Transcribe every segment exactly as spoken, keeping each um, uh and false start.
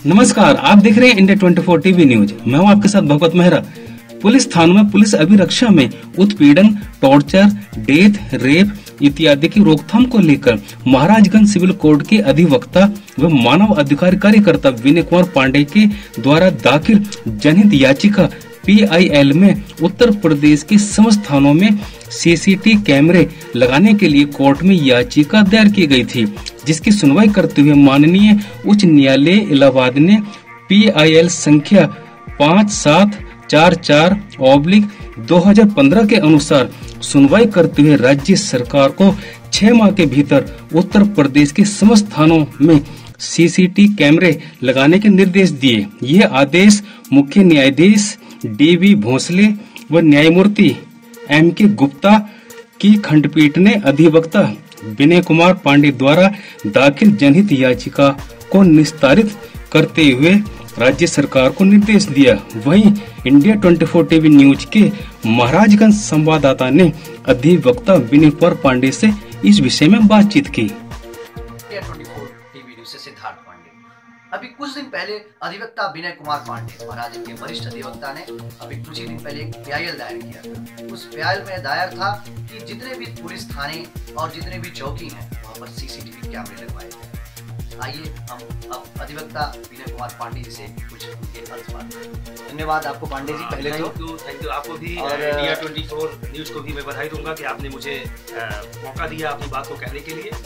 नमस्कार, आप देख रहे हैं India twenty four TV news. मैं हूं आपके साथ भगवत मेहरा। पुलिस थानों में पुलिस अभिरक्षा में उत्पीड़न, टॉर्चर, डेथ, रेप इत्यादि की रोकथाम को लेकर महाराजगंज सिविल कोर्ट के अधिवक्ता व मानव अधिकार कार्यकर्ता विनय कुमार पांडे के द्वारा दाखिल जनहित याचिका पी आई एल में उत्तर प्रदेश के समस्त थानों में सी सी टी वी कैमरे लगाने के लिए कोर्ट में याचिका दायर की गई थी, जिसकी सुनवाई करते हुए माननीय उच्च न्यायालय इलाहाबाद ने पी आई एल संख्या पाँच सात चार चार ऑब्लिक दो हजार पंद्रह के अनुसार सुनवाई करते हुए राज्य सरकार को छह माह के भीतर उत्तर प्रदेश के समस्त थानों में सी सी टी वी कैमरे लगाने के निर्देश दिए। यह आदेश मुख्य न्यायाधीश डी वी भोसले व न्यायमूर्ति एम के गुप्ता की खंडपीठ ने अधिवक्ता विनय कुमार पांडे द्वारा दाखिल जनहित याचिका को निस्तारित करते हुए राज्य सरकार को निर्देश दिया। वहीं India twenty four TV news के महाराजगंज संवाददाता ने अधिवक्ता विनय कुमार पांडे से इस विषय में बातचीत की। India twenty four TV news से सिद्धार्थ पांडे। अभी कुछ दिन पहले अधिवक्ता विनय कुमार पांडे महाराज के वरिष्ठ अधिवक्ता ने अभी कुछ ही दिन पहले एक पी आई एल दायर किया था। उस पी आई एल में दायर था कि जितने भी पुलिस थाने और जितने भी चौकी हैं वहाँ पर सी सी टी वी कैमरे लगवाए गए। आइए हम अब अधिवक्ता विनय कुमार पांडे जी से कुछ उनके अल्फाज। धन्यवाद आपको पांडे जी। पहले तो थैंक यू थैंक यू आपको भी और इंडिया ट्वेंटी फोर न्यूज को भी मैं बधाई दूंगा कि आपने मुझे मौका दिया अपनी बात को कहने के लिए।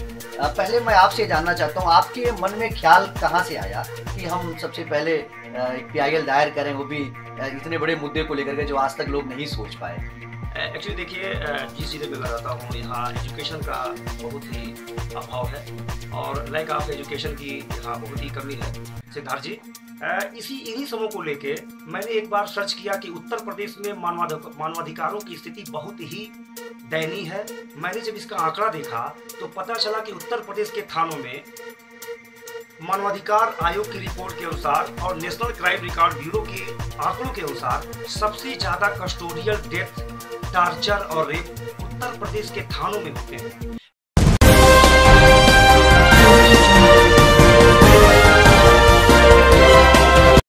पहले मैं आपसे जानना चाहता हूँ, आपके मन में ख्याल कहाँ से आया कि हम सबसे पहले एक पी आई एल दायर करें, वो भी इतने बड़े मुद्दे को लेकर के जो आज तक लोग नहीं सोच पाए। एक्चुअली देखिए, जिस जिले में मैं रहता हूँ यहाँ एजुकेशन का बहुत ही अभाव है और लैक ऑफ एजुकेशन की यहाँ बहुत ही कमी है सिद्धार्थ जी। इसी इन्हीं सबों को लेके मैंने एक बार सर्च किया कि उत्तर प्रदेश में मानवाधिकारों की स्थिति बहुत ही दयनीय है। मैंने जब इसका आंकड़ा देखा तो पता चला कि उत्तर प्रदेश के थानों में मानवाधिकार आयोग की रिपोर्ट के अनुसार और नेशनल क्राइम रिकॉर्ड ब्यूरो के आंकड़ों के अनुसार सबसे ज्यादा कस्टोडियल डेथ, टार्चर और रेप उत्तर प्रदेश के थानों में होते हैं।